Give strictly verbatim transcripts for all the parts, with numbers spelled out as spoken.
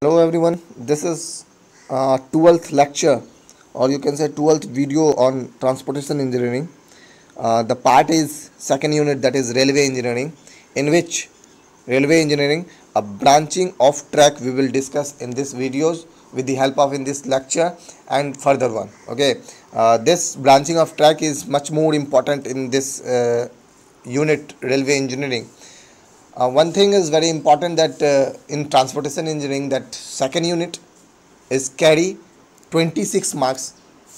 Hello everyone, this is uh, twelfth lecture, or you can say twelfth video on transportation engineering. Uh, the part is second unit, that is railway engineering, in which railway engineering, a branching of track, we will discuss in this videos with the help of in this lecture and further one. Okay, uh, this branching of track is much more important in this uh, unit railway engineering. Uh, one thing is very important, that uh, in transportation engineering, that second unit is carry twenty-six marks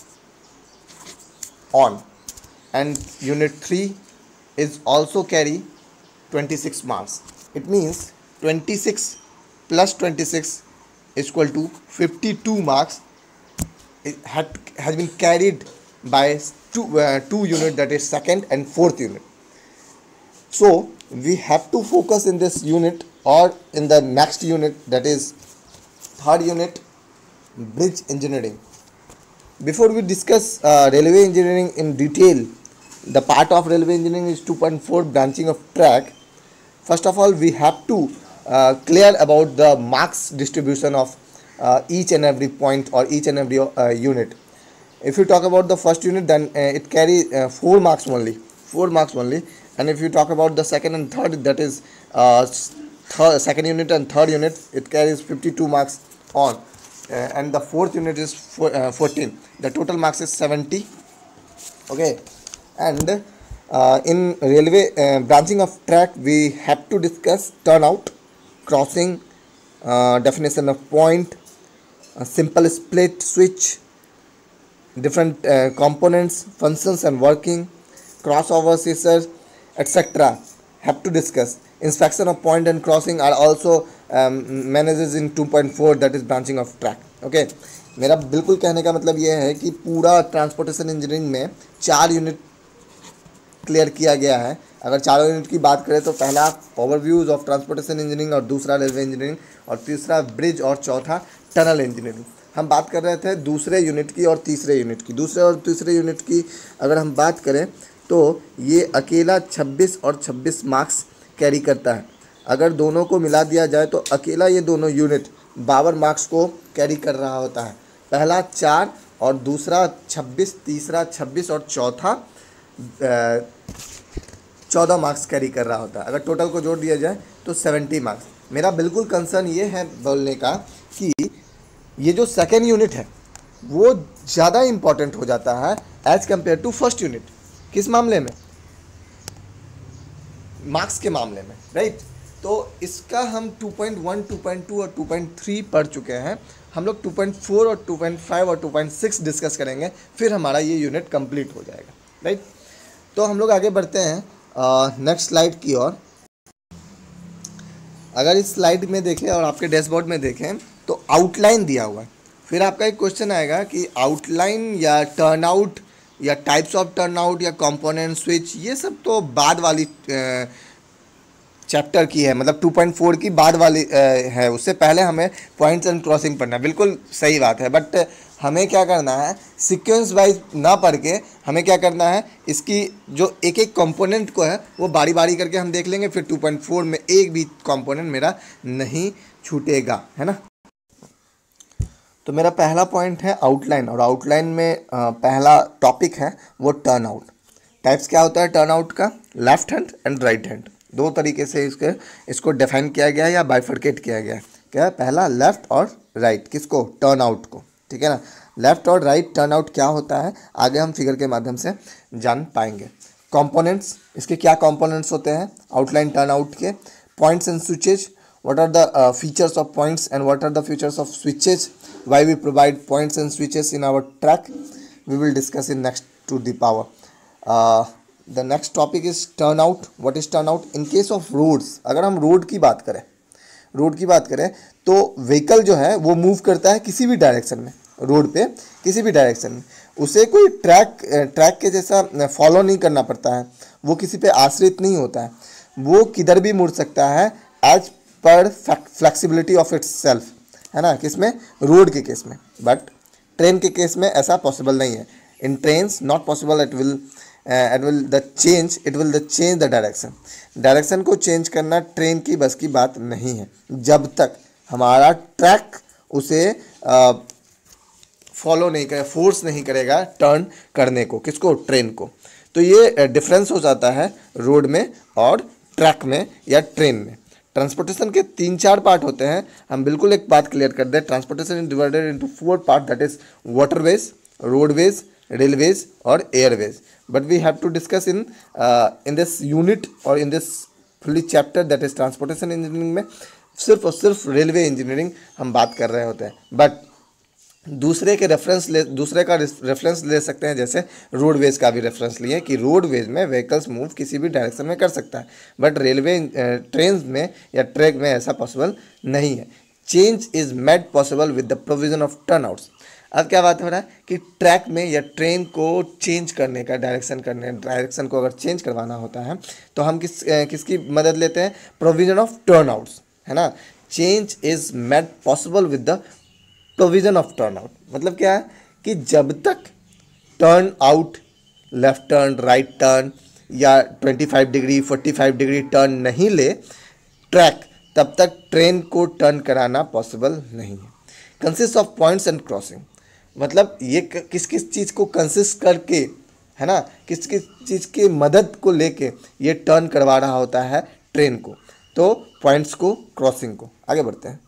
on, and unit three is also carry twenty-six marks. It means twenty-six plus twenty-six is equal to fifty-two marks. It had, has been carried by two, uh, two unit, that is second and fourth unit. So we have to focus in this unit or in the next unit, that is third unit, bridge engineering. Before we discuss uh, railway engineering in detail, the part of railway engineering is two point four, branching of track. First of all, we have to uh, clear about the marks distribution of uh, each and every point or each and every uh, unit. If you talk about the first unit, then uh, it carry uh, four marks only, four marks only. And if you talk about the second and third, that is uh, third, second unit and third unit, it carries fifty-two marks on, uh, and the fourth unit is four, uh, fourteen. The total marks is seventy. Okay, and uh, in railway uh, branching of track, we have to discuss turnout, crossing, uh, definition of point, a simple split switch, different uh, components, functions and working, crossover scissors, et cetera. Have to discuss. Inspection of point and crossing are also um, manages in two point four, that is branching of track. Okay, मेरा बिल्कुल कहने का मतलब ये है कि पूरा transportation engineering में चार यूनिट क्लियर किया गया है. अगर चारों यूनिट की बात करें तो पहला ओवरव्यूज ऑफ ट्रांसपोर्टेशन इंजीनियरिंग, और दूसरा रेलवे इंजीनियरिंग, और तीसरा ब्रिज, और चौथा टनल इंजीनियरिंग. हम बात कर रहे थे दूसरे यूनिट की और तीसरे यूनिट की. दूसरे और तीसरे यूनिट की अगर हम बात करें तो ये अकेला छब्बीस और छब्बीस मार्क्स कैरी करता है. अगर दोनों को मिला दिया जाए तो अकेला ये दोनों यूनिट बावन मार्क्स को कैरी कर रहा होता है. पहला चार और दूसरा छब्बीस, तीसरा छब्बीस और चौथा चौदह मार्क्स कैरी कर रहा होता है. अगर टोटल को जोड़ दिया जाए तो सेवेंटी मार्क्स. मेरा बिल्कुल कंसर्न ये है बोलने का कि ये जो सेकेंड यूनिट है वो ज़्यादा इम्पॉर्टेंट हो जाता है as compare to first unit. किस मामले में? मार्क्स के मामले में, राइट. तो इसका हम two point one, two point two और टू पॉइंट थ्री पढ़ चुके हैं. हम लोग टू पॉइंट फोर और टू पॉइंट फाइव और टू पॉइंट सिक्स डिस्कस करेंगे, फिर हमारा ये यूनिट कंप्लीट हो जाएगा, राइट. तो हम लोग आगे बढ़ते हैं नेक्स्ट स्लाइड की ओर. अगर इस स्लाइड में देखें और आपके डैशबोर्ड में देखें तो आउटलाइन दिया हुआ है. फिर आपका एक क्वेश्चन आएगा कि आउटलाइन या टर्नआउट या टाइप्स ऑफ टर्नआउट या कंपोनेंट स्विच, ये सब तो बाद वाली चैप्टर की है, मतलब टू पॉइंट फोर की बाद वाली है. उससे पहले हमें पॉइंट्स एंड क्रॉसिंग पढ़ना है. बिल्कुल सही बात है, बट हमें क्या करना है, सीक्वेंस वाइज ना पढ़ के हमें क्या करना है, इसकी जो एक एक कंपोनेंट को है वो बारी बारी करके हम देख लेंगे. फिर टू पॉइंट फोर में एक भी कंपोनेंट मेरा नहीं छूटेगा, है ना. तो मेरा पहला पॉइंट है आउटलाइन, और आउटलाइन में आ, पहला टॉपिक है वो टर्नआउट. टाइप्स क्या होता है टर्नआउट का? Left hand and right hand, दो तरीके से इसके इसको डिफाइन किया गया है या बाइफर्केट किया गया है. क्या है? पहला लेफ्ट और राइट. किसको? टर्नआउट को, ठीक है ना. लेफ्ट और राइट टर्नआउट क्या होता है आगे हम फिगर के माध्यम से जान पाएंगे. कंपोनेंट्स, इसके क्या कंपोनेंट्स होते हैं आउटलाइन टर्नआउट के. Points and switches, what are the uh, features of points and what are the features of switches, why we provide points and switches in our track, we will discuss in next to the power. Uh, the next topic is turnout. What is turnout? In case of roads, अगर हम road की बात करें road की बात करें तो vehicle जो है वो मूव करता है किसी भी डायरेक्शन में, रोड पे किसी भी डायरेक्शन में. उसे कोई ट्रैक ट्रैक के जैसा फॉलो नहीं करना पड़ता है, वो किसी पे आश्रित नहीं होता है, वो किधर भी मुड़ सकता है as per flexibility of its self, है ना. किसमें? रोड के केस में. बट ट्रेन के केस में ऐसा पॉसिबल नहीं है. In trains not possible. It will it will the change it will the change the direction. Direction को चेंज करना ट्रेन की बस की बात नहीं है जब तक हमारा ट्रैक उसे फॉलो नहीं करे, फोर्स नहीं करेगा टर्न करने को, किसको, ट्रेन को। तो ये डिफरेंस हो जाता है रोड में और ट्रैक में या ट्रेन में। ट्रांसपोर्टेशन के तीन चार पार्ट होते हैं। हम बिल्कुल एक बात क्लियर कर दें, transportation is divided into four part, that is waterways, roadways, railways और airways. But we have to discuss in in this unit और in this fully chapter that is transportation engineering में सिर्फ और सिर्फ रेलवे इंजीनियरिंग हम बात कर रहे होते हैं। बट दूसरे के रेफरेंस ले दूसरे का रेफरेंस ले सकते हैं, जैसे रोडवेज का भी रेफरेंस लिए कि रोडवेज में व्हीकल्स मूव किसी भी डायरेक्शन में कर सकता है, बट रेलवे ट्रेन में या ट्रैक में ऐसा पॉसिबल नहीं है। Change is made possible with the provision of turnouts. अब क्या बात हो रहा है कि ट्रैक में या ट्रेन को चेंज करने का, डायरेक्शन करने डायरेक्शन को अगर चेंज करवाना होता है तो हम किस किसकी मदद लेते हैं, प्रोविजन ऑफ टर्नआउट्स, है ना। Change is made possible with the provision of turn out. मतलब क्या है कि जब तक turnout, left turn, right turn या पच्चीस डिग्री, पैंतालीस डिग्री टर्न नहीं ले ट्रैक, तब तक ट्रेन को टर्न कराना पॉसिबल नहीं है। Consist of points and crossing, मतलब ये किस किस चीज़ को कंसिस्ट करके, है ना, किस किस चीज़ की मदद को लेके ये टर्न करवा रहा होता है ट्रेन को, तो पॉइंट्स को, क्रॉसिंग को। आगे बढ़ते हैं।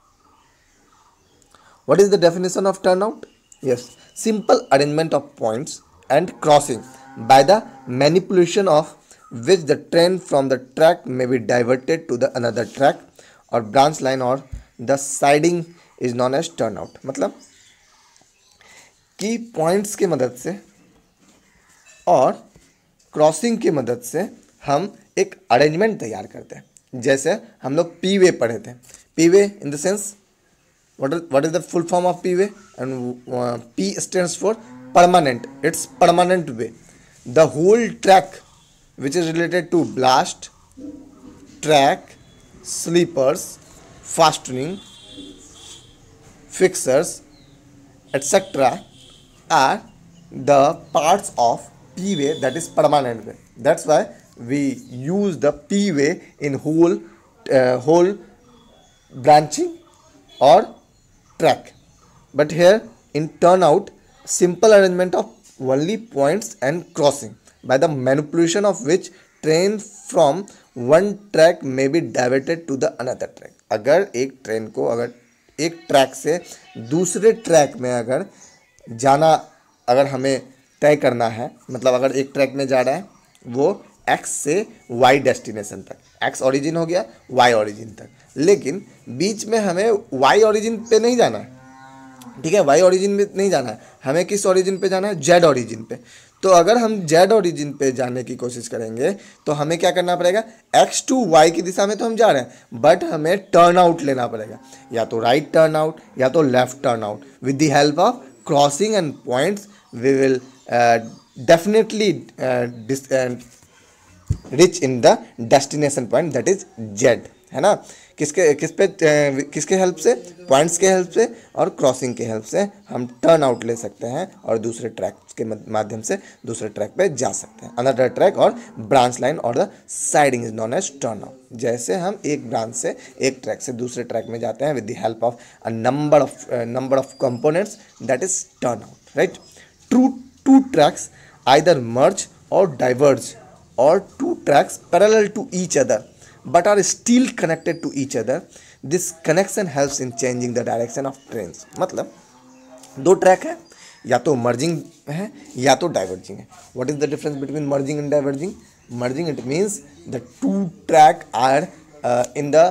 What is the definition of turnout? Yes, simple arrangement of points and crossing by the manipulation of which the train from the track may be diverted to the another track or branch line or the siding is known as turnout। मतलब कि points के मदद से और crossing की मदद से हम एक अरेंजमेंट तैयार करते हैं। जैसे हम लोग पी वे पढ़े थे, P way in the sense What is, what is the full form of P way? And uh, P stands for permanent. It's permanent way. The whole track which is related to blast, track, sleepers, fastening, fixers, et cetera are the parts of P way, that is permanent way. That's why we use the P way in whole uh, whole branching or track। But here in turnout, simple arrangement of only points and crossing by the manipulation of which train from one track may be diverted to the another track। अगर एक train को अगर एक track से दूसरे track में अगर जाना, अगर हमें तय करना है, मतलब अगर एक ट्रैक में जा रहा है वो एक्स से वाई डेस्टिनेशन तक, एक्स ओरिजिन हो गया वाई ओरिजिन तक, लेकिन बीच में हमें वाई ओरिजिन पे नहीं जाना है, ठीक है, वाई ओरिजिन में नहीं जाना है, हमें किस ओरिजिन पे जाना है, जेड ओरिजिन पे। तो अगर हम जेड ओरिजिन पे जाने की कोशिश करेंगे तो हमें क्या करना पड़ेगा, एक्स टू वाई की दिशा में तो हम जा रहे हैं, बट हमें टर्न आउट लेना पड़ेगा, या तो राइट टर्न आउट या तो left turnout. With the help of crossing and points we will definitely reach in the destination point, that is Z, है ना। किसके किस पे किसके हेल्प से, पॉइंट्स के हेल्प से और क्रॉसिंग के हेल्प से हम टर्न आउट ले सकते हैं और दूसरे ट्रैक के माध्यम से दूसरे ट्रैक पे जा सकते हैं, अनदर ट्रैक और ब्रांच लाइन और the siding is known as turnout. जैसे हम एक ब्रांच से एक ट्रैक से दूसरे ट्रैक में जाते हैं with the help of a number of number of components, that is turnout, right. True two tracks either merge और diverge or two tracks parallel to each other but are still connected to each other. This connection helps in changing the direction of trains। मतलब दो track है, या तो merging है या तो diverging है। What is the difference between merging and diverging? Merging, it means the two track are uh, in the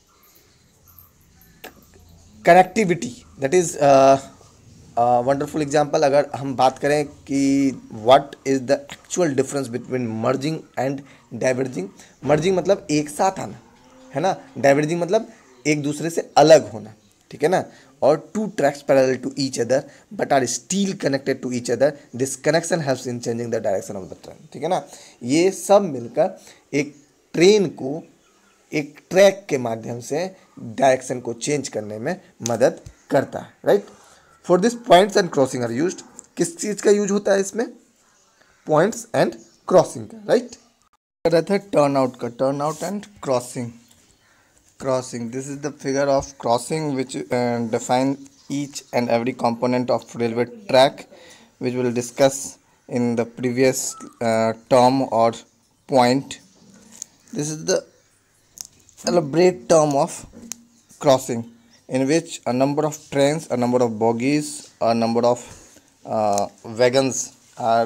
connectivity, that is uh, wonderful example. अगर हम बात करें कि what is the actual difference between merging and diverging. Merging मतलब एक साथ आना, है ना, डाइवर्जिंग मतलब एक दूसरे से अलग होना, ठीक है ना। और two tracks parallel to each other but are still connected to each other, this connection helps in changing the direction of the train, ठीक है ना। ये सब मिलकर एक ट्रेन को एक ट्रैक के माध्यम से डायरेक्शन को चेंज करने में मदद करता है, right. For this points and crossing are used, किस चीज़ का यूज होता है इसमें, पॉइंट्स एंड क्रॉसिंग का, राइट। कर रहा था टर्न आउट का, turnout and crossing. Crossing. This is the figure of crossing which uh, define each and every component of railway track, which we'll discuss in the previous uh, term or point. This is the elaborate term of crossing, in which a number of trains, a number of bogies, a number of uh, wagons are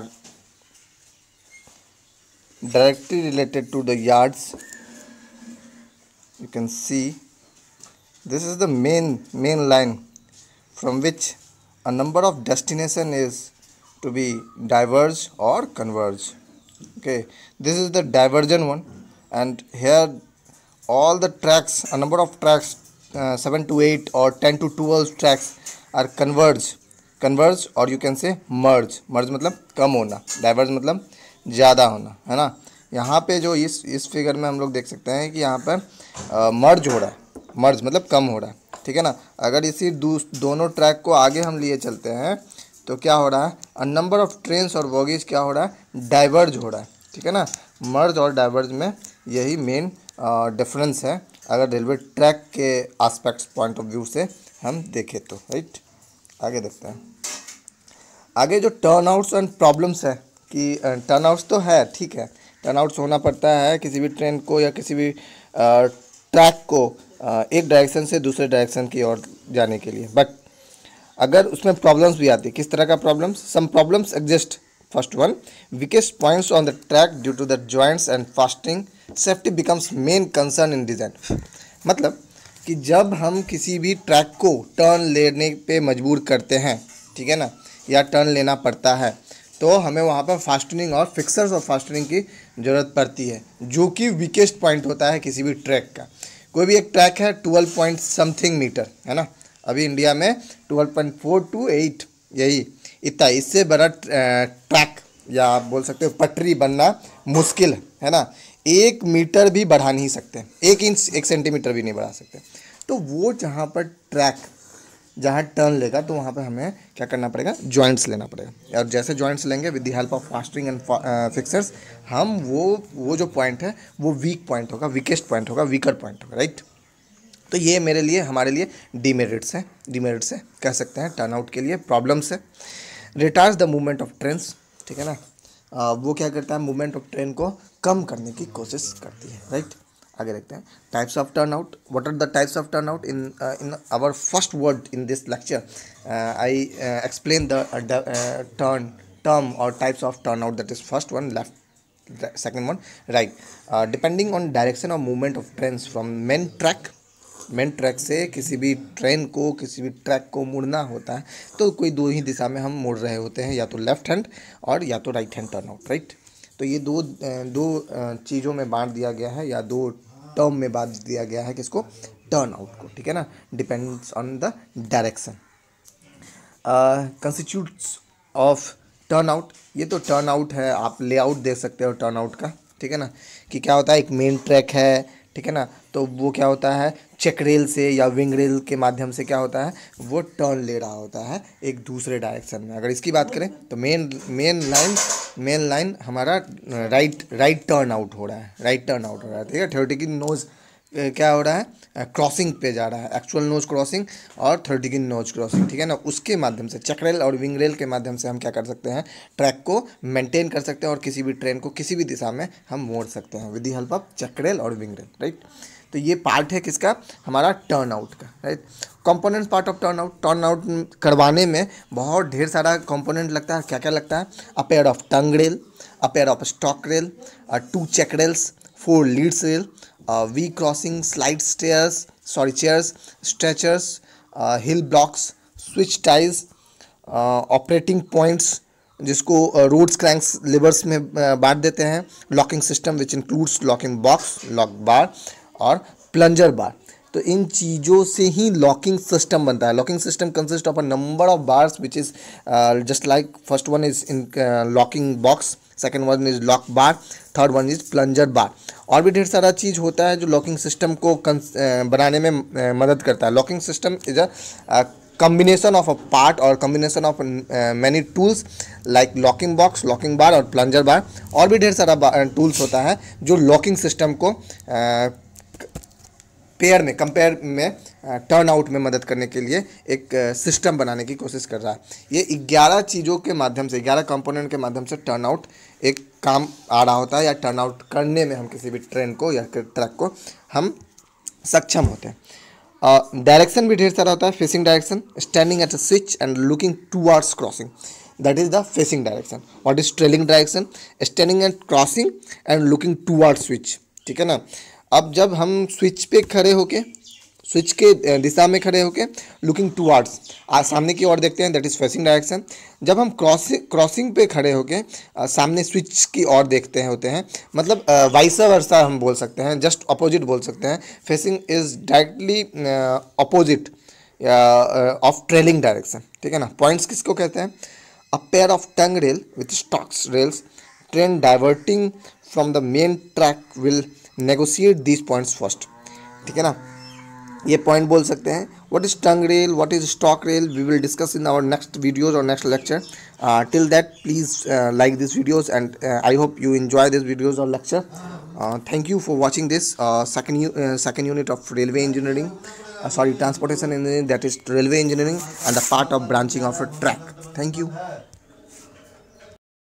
directly related to the yards. You can see this is the main main line from which a number of destination is to be diverge or converge. Okay, this is the divergent one, and here all the tracks, a number of tracks, uh, seven to eight or ten to twelve tracks are converge converge और you can say merge. merge मतलब कम होना, diverge मतलब ज़्यादा होना, है ना। यहाँ पे जो इस इस फिगर में हम लोग देख सकते हैं कि यहाँ पर मर्ज हो रहा है, मर्ज मतलब कम हो रहा है, ठीक है ना। अगर इसी दोनों ट्रैक को आगे हम लिए चलते हैं तो क्या हो रहा है, अ नंबर ऑफ ट्रेन्स और बोगीज क्या हो रहा है, डाइवर्ज हो रहा है, ठीक है ना। मर्ज और डाइवर्ज में यही मेन डिफरेंस है अगर रेलवे ट्रैक के एस्पेक्ट्स पॉइंट ऑफ व्यू से हम देखें तो, राइट। आगे देखते हैं। आगे जो टर्न आउट्स एंड प्रॉब्लम्स है कि टर्न आउट्स तो है, ठीक है, टर्न आउट्स होना पड़ता है किसी भी ट्रेन को या किसी भी ट्रैक को एक डायरेक्शन से दूसरे डायरेक्शन की ओर जाने के लिए। बट अगर उसमें प्रॉब्लम्स भी आती है, किस तरह का problems, some problems exist. First one, weakest points on the track due to the joints and fasting safety becomes main concern in design. मतलब कि जब हम किसी भी ट्रैक को टर्न लेने पे मजबूर करते हैं, ठीक है ना, या टर्न लेना पड़ता है, तो हमें वहाँ पर फास्टनिंग और फिक्सर्स और फास्टनिंग की ज़रूरत पड़ती है, जो कि वीकेस्ट पॉइंट होता है किसी भी ट्रैक का। कोई भी एक ट्रैक है ट्वेल्व पॉइंट समथिंग मीटर, है ना, अभी इंडिया में twelve point four two eight, यही इतना, इससे बड़ा ट्रैक या आप बोल सकते हो पटरी बनना मुश्किल है, है ना। एक मीटर भी बढ़ा नहीं सकते, एक इंच एक सेंटीमीटर भी नहीं बढ़ा सकते। तो वो जहाँ पर ट्रैक जहाँ टर्न लेगा तो वहाँ पर हमें क्या करना पड़ेगा, जॉइंट्स लेना पड़ेगा। और जैसे जॉइंट्स लेंगे with the help of fastening and fixers, हम वो वो जो पॉइंट है वो वीक पॉइंट होगा, वीकेस्ट पॉइंट होगा, वीकर पॉइंट होगा, राइट। तो ये मेरे लिए, हमारे लिए डीमेरिट्स हैं, डीमेरिट्स है कह सकते हैं टर्न आउट के लिए। प्रॉब्लम्स है, retards the movement of trains, ठीक है ना, आ, वो क्या करता है, मूवमेंट ऑफ ट्रेन को कम करने की कोशिश करती है, राइट। आगे देखते हैं types of turn out. What are the types of turn out in in our first word in this lecture. I explain the turn term और types of turn out. That is first one left, second one right. Depending on direction of movement of trains from main track, main track से किसी भी train को किसी भी track को मुड़ना होता है तो कोई दो ही दिशा में हम मुड़ रहे होते हैं, या तो लेफ्ट हैंड और या तो right hand turnout, right. तो ये दो दो चीज़ों में बांट दिया गया है, या दो टर्म में बांट दिया गया है किसको, टर्न आउट को, ठीक है ना। Depends on the direction. Constitutes of turn out, ये तो टर्न आउट है, आप लेआउट देख सकते हो टर्न आउट का, ठीक है ना, कि क्या होता है, एक मेन ट्रैक है, ठीक है ना, तो वो क्या होता है, चेक रेल से या विंग रेल के माध्यम से क्या होता है, वो टर्न ले रहा होता है एक दूसरे डायरेक्शन में। अगर इसकी बात करें तो main main line main line हमारा राइट राइट टर्न आउट हो रहा है, राइट टर्न आउट हो रहा है, ठीक है। थर्टी की नोज क्या हो रहा है, क्रॉसिंग पे जा रहा है, एक्चुअल नोज क्रॉसिंग और थर्टी की नोज क्रॉसिंग, ठीक है ना। उसके माध्यम से चेक रेल और विंग रेल के माध्यम से हम क्या कर सकते हैं, ट्रैक को मेंटेन कर सकते हैं और किसी भी ट्रेन को किसी भी दिशा में हम मोड़ सकते हैं with the help of check rail और विंग रेल, राइट। तो ये पार्ट है किसका, हमारा टर्न आउट का, right. Components part of turn out, turn out करवाने में बहुत ढेर सारा कंपोनेंट लगता है। क्या क्या लगता है, a pair of tongue rail, a pair of stock rail, two check rails, four leads rail, V crossing, slide stairs sorry chairs, stretchers, heel blocks, switch ties, operating points जिसको रोड्स क्रैंक्स लिवर्स में बांट देते हैं, locking system which includes locking box, lock bar और plunger बार। तो इन चीज़ों से ही locking system बनता है। Locking system consist of a number of bars which is just like first one is in locking box, second one is lock bar, third one is plunger bar. और भी ढेर सारा चीज़ होता है जो लॉकिंग सिस्टम को uh, बनाने में uh, मदद करता है। Locking system is a combination of a part or combination of uh, many tools like locking box, locking bar और plunger bar। और भी ढेर सारा टूल्स होता है जो लॉकिंग सिस्टम को uh, पेयर में कंपेयर में टर्न आउट में मदद करने के लिए एक सिस्टम बनाने की कोशिश कर रहा है। ये ग्यारह चीज़ों के माध्यम से, ग्यारह कंपोनेंट के माध्यम से टर्न आउट एक काम आ रहा होता है, या टर्न आउट करने में हम किसी भी ट्रेन को या ट्रक को हम सक्षम होते हैं। डायरेक्शन भी ढेर सारा होता है। Facing direction, standing at a switch and looking towards crossing, that is the facing direction. What is trailing direction? Standing at crossing and looking towards switch, ठीक है ना। अब जब हम स्विच पे खड़े होके, स्विच के दिशा में खड़े होके लुकिंग टूवर्ड्स, आज सामने की ओर देखते हैं, दैट इज फेसिंग डायरेक्शन। जब हम क्रॉसिंग क्रॉसिंग पे खड़े होके सामने स्विच की ओर देखते हैं होते हैं, मतलब वाइस वर्सा हम बोल सकते हैं, जस्ट अपोजिट बोल सकते हैं। Facing is directly opposite of trailing direction, ठीक है ना। पॉइंट्स किसको कहते हैं? A pair of tongue rail with stocks rails, train diverting from the main track will negotiate these points first, ठीक है ना। ये पॉइंट बोल सकते हैं। What is tongue rail, what is stock rail, we will discuss in our next videos और next lecture. Till that please like this videos and I hope you enjoy these videos or lecture. Thank you for watching this second unit of railway engineering, sorry, transportation engineering, that is railway engineering, and the part of branching of a track. Thank you.